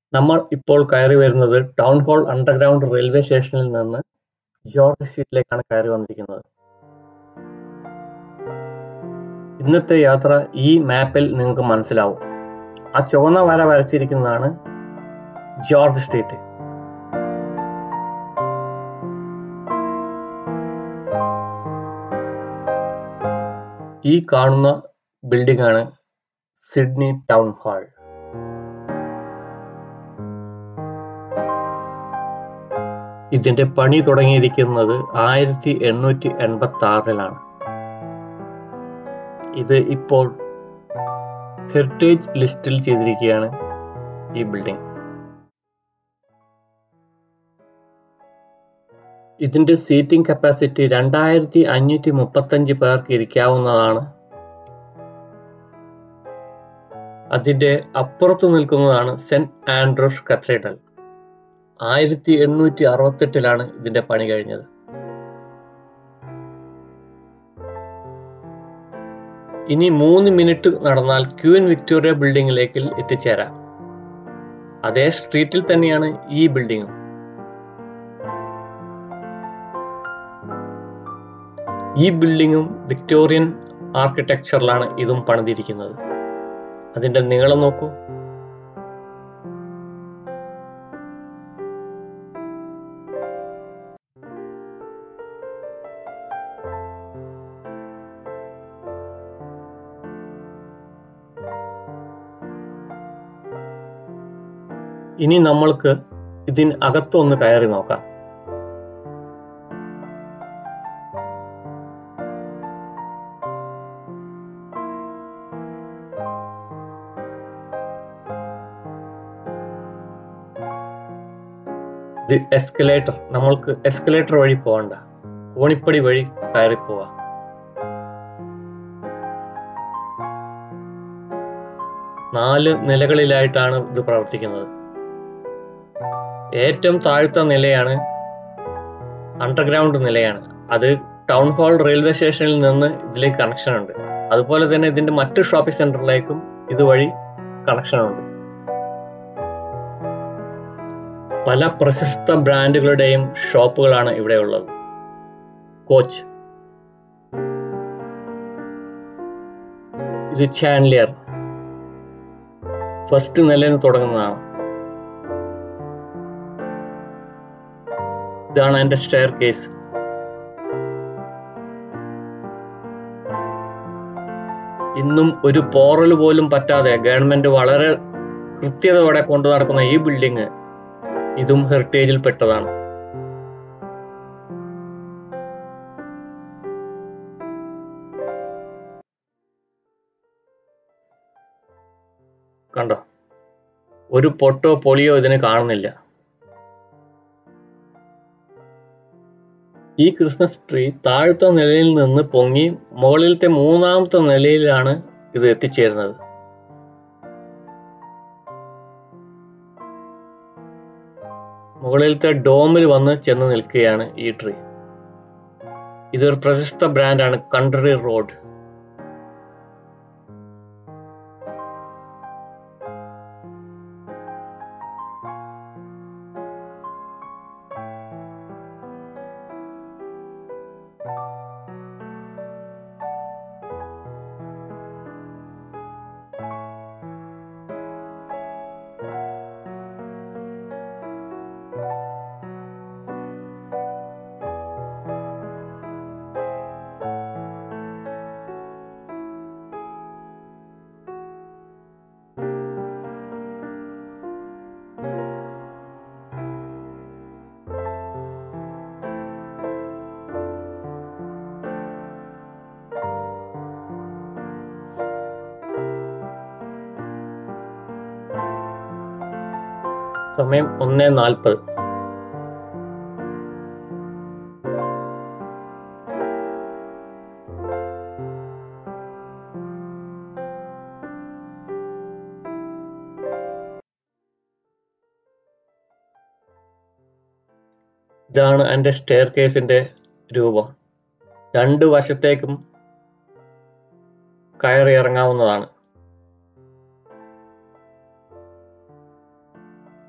നമ്മൾ ഇപ്പോൾ കയറി വരുന്നത് ടൗൺ ഹാൾ അണ്ടർഗ്രൗണ്ട് റെയിൽവേ സ്റ്റേഷനിൽ നിന്ന് ജോർജ് സ്ട്രീറ്റിലേക്കാണ് കയറി വന്നിരിക്കുന്നത്. ഇന്നത്തെ യാത്ര ഈ മാപ്പിൽ നിങ്ങൾക്ക് മനസ്സിലാവും. ആ ചുവന്ന വര വരച്ചിരിക്കുന്നതാണ് ജോർജ് സ്ട്രീറ്റ്. ഈ കാണുന്ന ബിൽഡിംഗ് ആണ് സിഡ്നി ടൗൺ ഹാൾ. ഇതിന്റെ പണി തുടങ്ങിയിരിക്കുന്നത് 1886-ലാണ്. ഇത് ഇപ്പോൾ ഹെറിറ്റേജ് ലിസ്റ്റിൽ ചെയ്തിരിക്കുകയാണ് ഈ ബിൽഡിംഗ്. ഇതിന്റെ സീറ്റിംഗ് കപ്പാസിറ്റി 2535 പേർക്ക് ഇരിക്കാവുന്നതാണ്. അതിന്റെ അപ്പുറത്ത് നിൽക്കുന്നതാണ് സെന്റ് ആൻഡ്രൂസ് കത്തീഡ്രൽ. 1868-ലാണ് ഇതിന്റെ പണി കഴിഞ്ഞത്. ഇനി 3 മിനിറ്റ് നടന്നാൽ ക്വീൻ വിക്ടോറിയ ബിൽഡിംഗിലേക്ക് എത്തിച്ചേരാം. അതേ സ്ട്രീറ്റിൽ തന്നെയാണ് ഈ ബിൽഡിംഗും. ഈ ബിൽഡിംഗും വിക്ടോറിയൻ ആർക്കിടെക്ചറിലാണ് ഇതും പണിതിരിക്കുന്നത്. അതിന്റെ നീളം നോക്കൂ. ഇനി നമ്മൾക്ക് ഇതിന് അകത്തൊന്ന് കയറി നോക്കാം. ഇത് എസ്കലേറ്റർ. നമ്മൾക്ക് എസ്കലേറ്റർ വഴി പോകണ്ട, കോണിപ്പടി വഴി കയറി പോവാം. നാല് നിലകളിലായിട്ടാണ് ഇത് പ്രവർത്തിക്കുന്നത്. ഏറ്റവും താഴത്തെ നിലയാണ് അണ്ടർഗ്രൗണ്ട് നിലയാണ്. അത് ടൗൺ ഹാൾ റെയിൽവേ സ്റ്റേഷനിൽ നിന്ന് ഇതിലേക്ക് കണക്ഷൻ ഉണ്ട്. അതുപോലെ തന്നെ ഇതിന്റെ മറ്റു ഷോപ്പിംഗ് സെന്ററിലേക്കും ഇതുവഴി കണക്ഷൻ ഉണ്ട്. പല പ്രശസ്ത ബ്രാൻഡുകളുടെയും ഷോപ്പുകളാണ് ഇവിടെ ഉള്ളത്. കോച്ച്, ഇത് ചാൻലിയർ, ഫസ്റ്റ് നിലയിൽ നിന്ന് തുടങ്ങുന്നതാണ്. ഇതാണ് എന്റെ സ്റ്റെയർ കേസ്. ഇന്നും ഒരു പോറൽ പോലും പറ്റാതെ ഗവൺമെന്റ് വളരെ കൃത്യതയോടെ കൊണ്ടു നടക്കുന്ന ഈ ബിൽഡിംഗ് ഇതും ഹെറിറ്റേജിൽ പെട്ടതാണ്. കണ്ടോ, ഒരു പൊട്ടോ പൊളിയോ ഇതിന് കാണുന്നില്ല. ഈ ക്രിസ്മസ് ട്രീ താഴത്തെ നിലയിൽ നിന്ന് പൊങ്ങി മുകളിലത്തെ 3ാമത്തെ നിലയിലാണ് ഇത് എത്തിച്ചേരുന്നത്. മുകളിലത്തെ ഡോമിൽ വന്ന് ചെന്ന് നിൽക്കുകയാണ് ഈ ട്രീ. ഇതൊരു പ്രശസ്ത ബ്രാൻഡാണ് കൺട്രി റോഡ്. സമയം 1:40. ഇതാണ് എൻ്റെ സ്റ്റെയർ കേസിന്റെ രൂപം. 2 വശത്തേക്കും കയറി ഇറങ്ങാവുന്നതാണ്.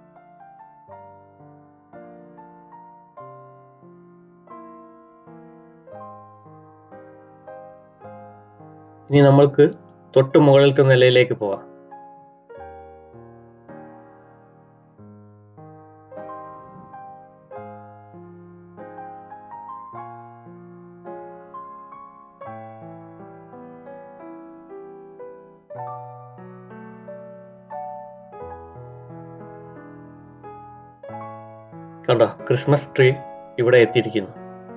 ഇനി നമ്മൾക്ക് തൊട്ട് മുകളിലത്തെ നിലയിലേക്ക് പോവാം. കണ്ടോ, ക്രിസ്മസ് ട്രീ ഇവിടെ എത്തിയിരിക്കുന്നു.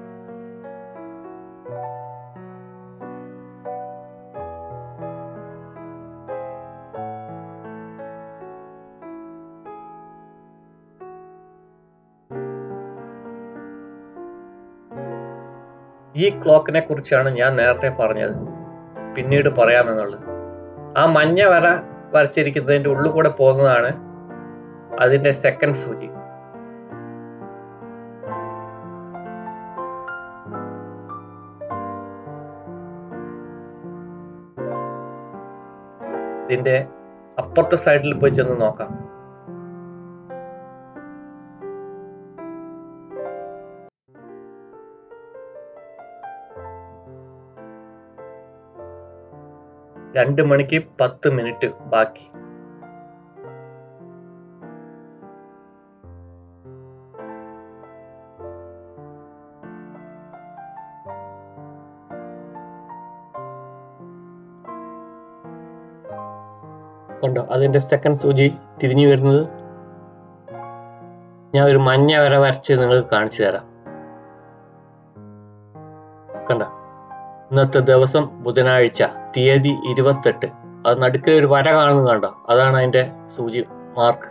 ഈ ക്ലോക്കിനെ കുറിച്ചാണ് ഞാൻ നേരത്തെ പറഞ്ഞത്, പിന്നീട് പറയാമെന്നുള്ളത്. ആ മഞ്ഞ വര വരച്ചിരിക്കുന്നതിന്റെ ഉള്ളിൽ കൂടെ പോകുന്നതാണ് അതിന്റെ സെക്കൻഡ് സൂചി. ഇതിന്റെ അപ്പുറത്തെ സൈഡിൽ പോയി ചെന്ന് നോക്കാം. രണ്ട് മണിക്ക് 10 മിനിറ്റ് ബാക്കി. കണ്ടോ, അതിന്റെ സെക്കൻഡ് സൂചി തിരിഞ്ഞു വരുന്നത്. ഞാൻ ഒരു മഞ്ഞ വര വരച്ച് നിങ്ങൾക്ക് കാണിച്ചു തരാം. കണ്ടോ, ഇന്നത്തെ ദിവസം ബുധനാഴ്ച, തീയതി 28. അത് നടുക്കിൽ ഒരു വര കാണുന്നത് കണ്ടോ, അതാണ് അതിന്റെ സൂചി മാർക്ക്.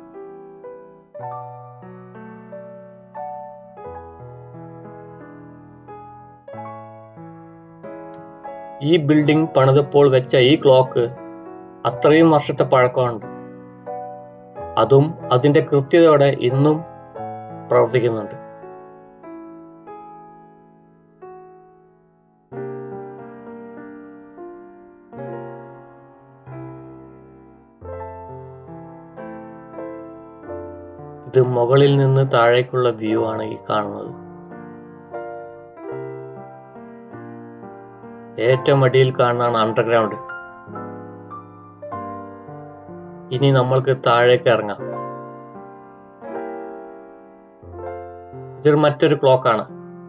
ഈ ബിൽഡിംഗ് പണിതപ്പോൾ വെച്ച ഈ ക്ലോക്ക് അത്രയും വർഷത്തെ പഴക്കമുണ്ട്. അതും അതിന്റെ കൃത്യതയോടെ ഇന്നും പ്രവർത്തിക്കുന്നുണ്ട്. ഇത് മുകളിൽ നിന്ന് താഴേക്കുള്ള വ്യൂ ആണ് ഈ കാണുന്നത്. ഏറ്റവും അടിയിൽ കാണുന്നതാണ് അണ്ടർഗ്രൗണ്ട്. ഇനി നമ്മൾക്ക് താഴേക്ക് ഇറങ്ങാം. ഇതൊരു മറ്റൊരു ക്ലോക്കാണ്.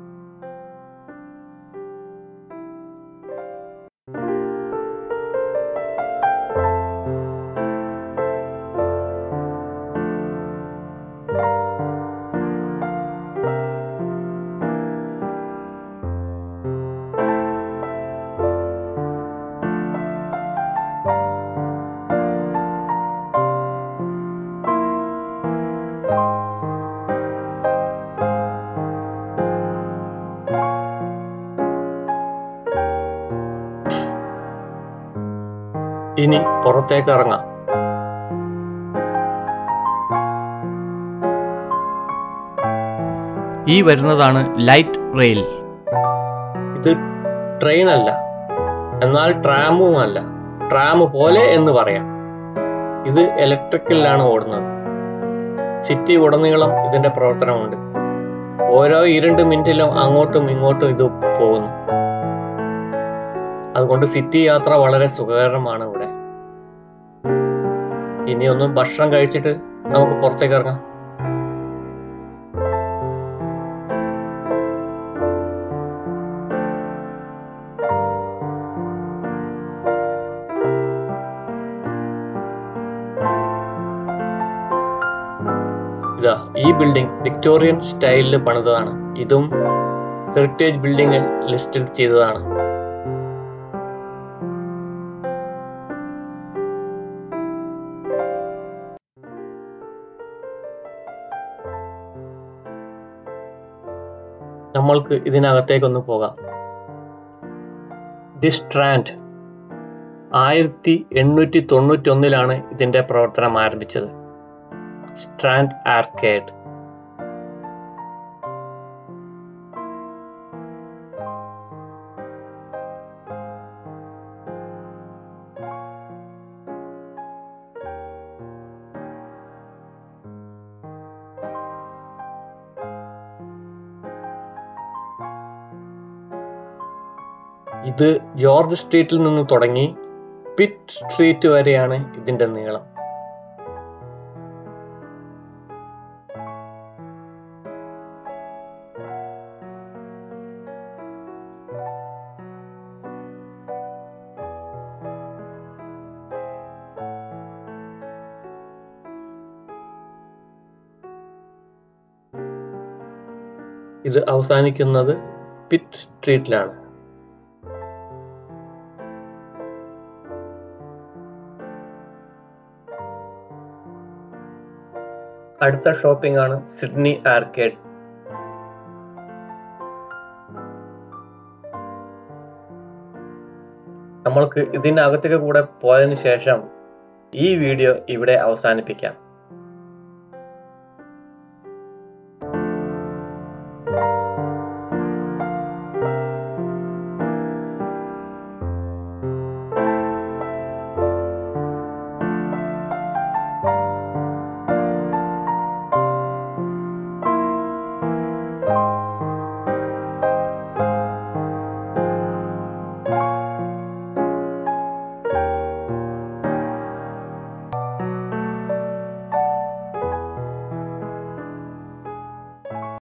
ഇനി പുറത്തേക്ക് ഇറങ്ങാം. ഈ വരുന്നതാണ് ലൈറ്റ് റെയിൽ. ഇത് ട്രെയിൻ അല്ല, എന്നാൽ ട്രാമും അല്ല. ട്രാം പോലെ എന്ന് പറയാം. ഇത് ഇലക്ട്രിക്കലിലാണ് ഓടുന്നത്. സിറ്റി ഉടനീളം ഇതിന്റെ പ്രവർത്തനമുണ്ട്. ഓരോ 2 മിനിറ്റിലും അങ്ങോട്ടും ഇങ്ങോട്ടും ഇത് പോകുന്നു. അതുകൊണ്ട് സിറ്റി യാത്ര വളരെ സുഖകരമാണ് ഇവിടെ. ഇനി ഒന്ന് ഭക്ഷണം കഴിച്ചിട്ട് നമുക്ക് പുറത്തേക്ക് ഇറങ്ങാം. ഇതാ, ഈ ബിൽഡിംഗ് വിക്ടോറിയൻ സ്റ്റൈലിൽ പണിതതാണ്. ഇതും ഹെറിറ്റേജ് ബിൽഡിംഗ് ലിസ്റ്റിൽ ചെയ്തതാണ്. നമ്മൾക്ക് ഇതിനകത്തേക്കൊന്ന് പോകാം. ദി സ്ട്രാൻഡ് 1891 ഇതിന്റെ പ്രവർത്തനം ആരംഭിച്ചത്. Strand arcade. ഇത് ജോർജ് സ്ട്രീറ്റിൽ നിന്ന് തുടങ്ങി പിറ്റ് സ്ട്രീറ്റ് വരെയാണ് ഇതിന്റെ നീളം. ഇത് അവസാനിക്കുന്നത് പിറ്റ് സ്ട്രീറ്റിലാണ്. അടുത്ത ഷോപ്പിംഗ് ആണ് സിഡ്നി ആർക്കേഡ്. നമ്മൾക്ക് ഇതിനകത്തേക്ക് കൂടെ പോയതിനു ശേഷം ഈ വീഡിയോ ഇവിടെ അവസാനിപ്പിക്കാം.